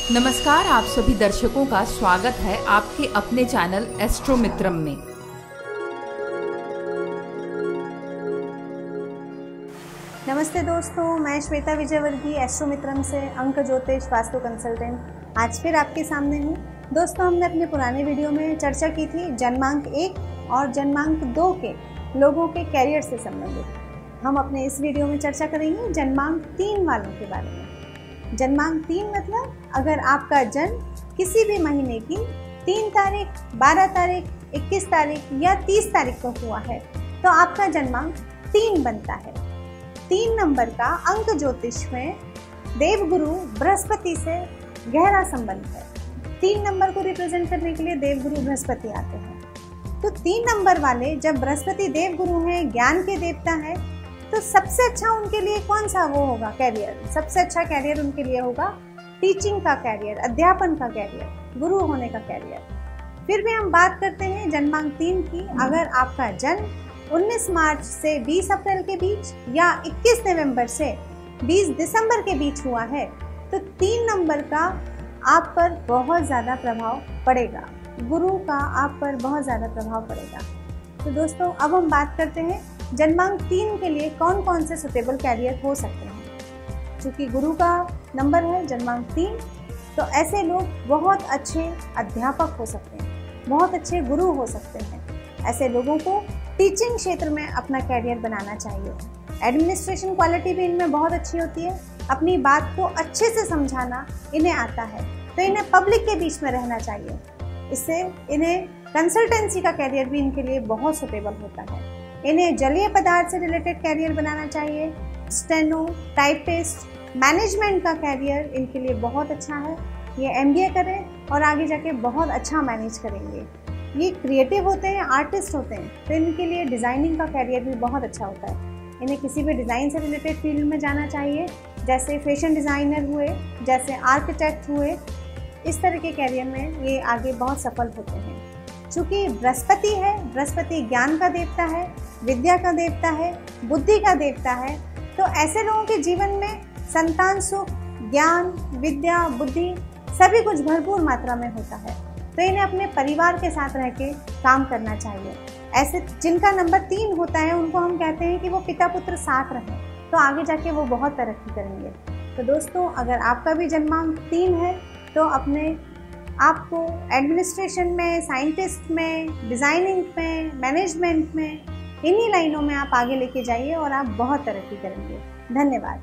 नमस्कार, आप सभी दर्शकों का स्वागत है आपके अपने चैनल एस्ट्रो मित्रम में। नमस्ते दोस्तों, मैं श्वेता विजयवर्गीय एस्ट्रो मित्रम से अंक ज्योतिष वास्तु कंसल्टेंट आज फिर आपके सामने हूँ। दोस्तों, हमने अपने पुराने वीडियो में चर्चा की थी जन्मांक 1 और जन्मांक 2 के लोगों के कैरियर से संबंधित। हम अपने इस वीडियो में चर्चा करेंगे जन्मांक 3 वालों के बारे में। जन्मांक 3 मतलब अगर आपका जन्म किसी भी महीने की 3 तारीख, 12 तारीख, 21 तारीख या 30 तारीख को हुआ है तो आपका जन्मांक 3 बनता है। 3 नंबर का अंक ज्योतिष में देवगुरु बृहस्पति से गहरा संबंध है। 3 नंबर को रिप्रेजेंट करने के लिए देवगुरु बृहस्पति आते हैं। तो 3 नंबर वाले जब बृहस्पति देवगुरु हैं, ज्ञान के देवता है, तो सबसे अच्छा उनके लिए कौन सा वो होगा कैरियर? सबसे अच्छा कैरियर उनके लिए होगा टीचिंग का कैरियर, अध्यापन का कैरियर, गुरु होने का कैरियर। फिर भी हम बात करते हैं जन्मांक 3 की। अगर आपका जन्म 19 मार्च से 20 अप्रैल के बीच या 21 नवंबर से 20 दिसंबर के बीच हुआ है तो 3 नंबर का आप पर बहुत ज़्यादा प्रभाव पड़ेगा, गुरु का आप पर बहुत ज़्यादा प्रभाव पड़ेगा। तो दोस्तों, अब हम बात करते हैं जन्मांक 3 के लिए कौन कौन से सुटेबल कैरियर हो सकते हैं। क्योंकि गुरु का नंबर है जन्मांक 3, तो ऐसे लोग बहुत अच्छे अध्यापक हो सकते हैं, बहुत अच्छे गुरु हो सकते हैं। ऐसे लोगों को टीचिंग क्षेत्र में अपना कैरियर बनाना चाहिए। एडमिनिस्ट्रेशन क्वालिटी भी इनमें बहुत अच्छी होती है। अपनी बात को अच्छे से समझाना इन्हें आता है, तो इन्हें पब्लिक के बीच में रहना चाहिए। इससे इन्हें कंसल्टेंसी का कैरियर भी इनके लिए बहुत सुटेबल होता है। इन्हें जलीय पदार्थ से रिलेटेड कैरियर बनाना चाहिए। स्टेनो, टाइपिस्ट, मैनेजमेंट का कैरियर इनके लिए बहुत अच्छा है। ये MBA करें और आगे जाके बहुत अच्छा मैनेज करेंगे। ये क्रिएटिव होते हैं, आर्टिस्ट होते हैं, तो इनके लिए डिज़ाइनिंग का कैरियर भी बहुत अच्छा होता है। इन्हें किसी भी डिज़ाइन से रिलेटेड फील्ड में जाना चाहिए, जैसे फैशन डिज़ाइनर हुए, जैसे आर्किटेक्ट हुए। इस तरह के कैरियर में ये आगे बहुत सफल होते हैं। चूँकि बृहस्पति है, बृहस्पति ज्ञान का देवता है, विद्या का देवता है, बुद्धि का देवता है, तो ऐसे लोगों के जीवन में संतान सुख, ज्ञान, विद्या, बुद्धि सभी कुछ भरपूर मात्रा में होता है। तो इन्हें अपने परिवार के साथ रह के काम करना चाहिए। ऐसे जिनका नंबर 3 होता है उनको हम कहते हैं कि वो पिता पुत्र साथ रहें, तो आगे जाके वो बहुत तरक्की करेंगे। तो दोस्तों, अगर आपका भी जन्मांक 3 है तो अपने आपको एडमिनिस्ट्रेशन में, साइंटिस्ट में, डिज़ाइनिंग में, मैनेजमेंट में, इन्हीं लाइनों में आप आगे लेके जाइए और आप बहुत तरक्की करेंगे। धन्यवाद।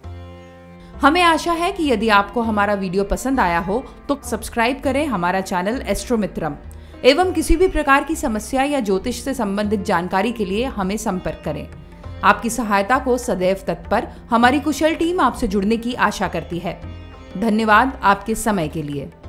हमें आशा है कि यदि आपको हमारा वीडियो पसंद आया हो तो सब्सक्राइब करें हमारा चैनल एस्ट्रो मित्रम एवं किसी भी प्रकार की समस्या या ज्योतिष से संबंधित जानकारी के लिए हमें संपर्क करें। आपकी सहायता को सदैव तत्पर हमारी कुशल टीम आपसे जुड़ने की आशा करती है। धन्यवाद आपके समय के लिए।